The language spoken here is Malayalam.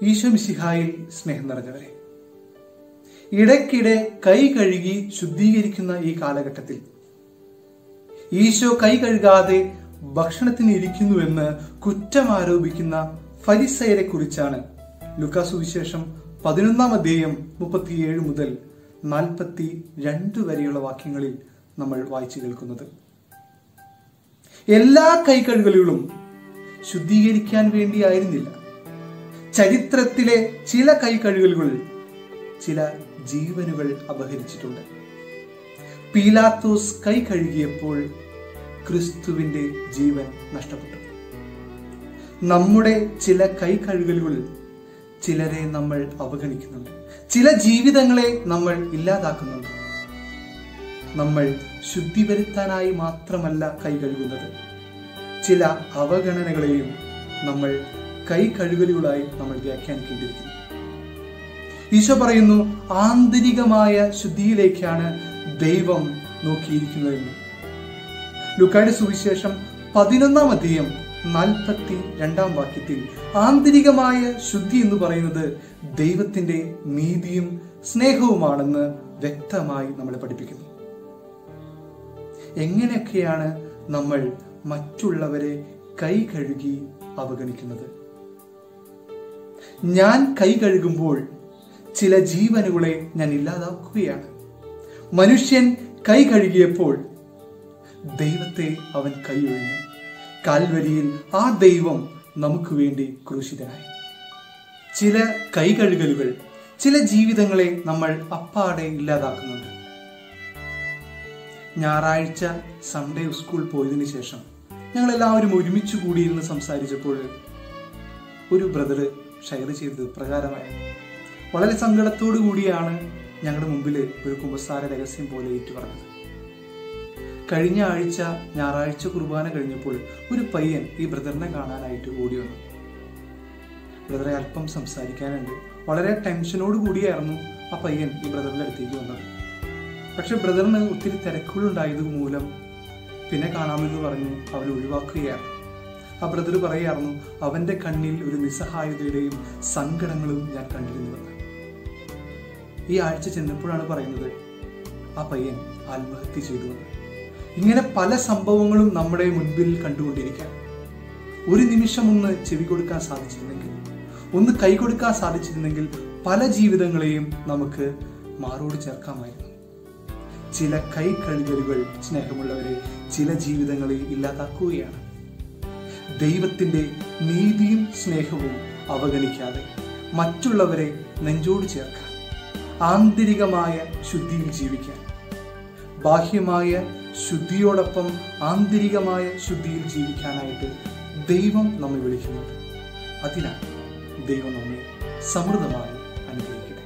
ഈശോ മിശിഹായിൽ സ്നേഹം നിറഞ്ഞവരെ, ഇടയ്ക്കിടെ കൈ കഴുകി ശുദ്ധീകരിക്കുന്ന ഈ കാലഘട്ടത്തിൽ ഈശോ കൈ കഴുകാതെ ഭക്ഷണത്തിന് ഇരിക്കുന്നുവെന്ന് കുറ്റമാരോപിക്കുന്ന ഫരിസയരെ കുറിച്ചാണ് ലൂക്കാസ് സുവിശേഷം 11-ാം അധ്യായം 37 മുതൽ 42 വരെയുള്ള വാക്യങ്ങളിൽ നമ്മൾ വായിച്ചു കേൾക്കുന്നത്. എല്ലാ കൈകഴുകലുകളും ശുദ്ധീകരിക്കാൻ വേണ്ടിയായിരുന്നില്ല. ചരിത്രത്തിലെ ചില കൈകഴുകലുകൾ ചില ജീവനുകൾ അപഹരിച്ചിട്ടുണ്ട്. പീലാത്തോസ് കൈ കഴുകിയപ്പോൾ ക്രിസ്തുവിന്റെ ജീവൻ നഷ്ടപ്പെട്ടു. നമ്മുടെ ചില കൈകഴുകലുകൾ ചിലരെ നമ്മൾ അവഗണിക്കുന്നുണ്ട്. ചില ജീവിതങ്ങളെ നമ്മൾ ഇല്ലാതാക്കുന്നുണ്ട്. നമ്മൾ ശുദ്ധി വരുത്താനായി മാത്രമല്ല കൈ കഴുകുന്നത്, ചില അവഗണനകളെയും നമ്മൾ കൈ കഴുകലുകളായി നമ്മൾ വ്യാഖ്യാനിക്കേണ്ടിയിരിക്കുന്നു. ഈശോ പറയുന്നു, ആന്തരികമായ ശുദ്ധിയിലേക്കാണ് ദൈവം നോക്കിയിരിക്കുന്നതെന്ന്. ലൂക്കായുടെ സുവിശേഷം 11-ാം അധ്യായം 42-ാം വാക്യത്തിൽ ആന്തരികമായ ശുദ്ധി എന്ന് പറയുന്നത് ദൈവത്തിന്റെ നീതിയും സ്നേഹവുമാണെന്ന് വ്യക്തമായി നമ്മളെ പഠിപ്പിക്കുന്നു. എങ്ങനെയൊക്കെയാണ് നമ്മൾ മറ്റുള്ളവരെ കൈ കഴുകി അവഗണിക്കുന്നത്? ഞാൻ കൈ കഴുകുമ്പോൾ ചില ജീവനുകളെ ഞാൻ ഇല്ലാതാക്കുകയാണ്. മനുഷ്യൻ കൈ കഴുകിയപ്പോൾ ദൈവത്തെ അവൻ കൈയൊഴിഞ്ഞു. കാൽവരിയിൽ ആ ദൈവം നമുക്ക് വേണ്ടി ക്രൂശിതനായി. ചില കൈ കഴുകലുകൾ ചില ജീവിതങ്ങളെ നമ്മൾ അപ്പാടെ ഇല്ലാതാക്കുന്നുണ്ട്. ഞായറാഴ്ച സൺഡേ സ്കൂൾ പോയതിനു ശേഷം ഞങ്ങളെല്ലാവരും ഒരുമിച്ച് കൂടിയിരുന്ന് സംസാരിച്ചപ്പോൾ ഒരു ബ്രദർ ഷെയർ ചെയ്തത് പ്രകാരമായിരുന്നു. വളരെ സങ്കടത്തോടു കൂടിയാണ് ഞങ്ങളുടെ മുമ്പിൽ ഒരു കുമ്പസാര രഹസ്യം പോലെ ഏറ്റു പറഞ്ഞത്. കഴിഞ്ഞ ആഴ്ച ഞായറാഴ്ച കുർബാന കഴിഞ്ഞപ്പോൾ ഒരു പയ്യൻ ഈ ബ്രദറിനെ കാണാനായിട്ട് ഓടി വന്നു. ബ്രദറെ അല്പം സംസാരിക്കാനുണ്ട്. വളരെ ടെൻഷനോട് കൂടിയായിരുന്നു ആ പയ്യൻ ഈ ബ്രദറിന്റെ അടുത്തേക്ക് വന്നത്. പക്ഷെ ബ്രദറിന് ഒത്തിരി തിരക്കുകളുണ്ടായത് മൂലം പിന്നെ കാണാമെന്ന് പറഞ്ഞ് അവൻ ഒഴിവാക്കുകയാണ്. ആ ബ്രദർ പറയായിരുന്നു, അവന്റെ കണ്ണിൽ ഒരു നിസ്സഹായതയുടെയും സങ്കടങ്ങളും ഞാൻ കണ്ടിരുന്നുവെന്ന്. ഈ ആഴ്ച ചെന്നപ്പോഴാണ് പറയുന്നത് ആ പയ്യൻ ആത്മഹത്യ ചെയ്തുവെന്ന്. ഇങ്ങനെ പല സംഭവങ്ങളും നമ്മുടെ മുൻപിൽ കണ്ടുകൊണ്ടിരിക്കാം. ഒരു നിമിഷം ഒന്ന് ചെവി കൊടുക്കാൻ സാധിച്ചിരുന്നെങ്കിൽ, ഒന്ന് കൈ കൊടുക്കാൻ സാധിച്ചിരുന്നെങ്കിൽ പല ജീവിതങ്ങളെയും നമുക്ക് മാറോട് ചേർക്കാമായിരുന്നു. ചില കൈ കഴുകലുകൾ സ്നേഹമുള്ളവരെ ചില ജീവിതങ്ങളെ ഇല്ലാതാക്കുകയാണ്. ദൈവത്തിന്റെ നീതിയും സ്നേഹവും അവഗണിക്കാതെ മറ്റുള്ളവരെ നെഞ്ചോട് ചേർക്കാൻ, ആന്തരികമായ ശുദ്ധിയിൽ ജീവിക്കാൻ, ബാഹ്യമായ ശുദ്ധിയോടൊപ്പം ആന്തരികമായ ശുദ്ധിയിൽ ജീവിക്കാനായിട്ട് ദൈവം നമ്മെ വിളിക്കുന്നുണ്ട്. അതിനാൽ ദൈവം നമ്മെ സമൃദ്ധമായി അനുഗ്രഹിക്കട്ടെ.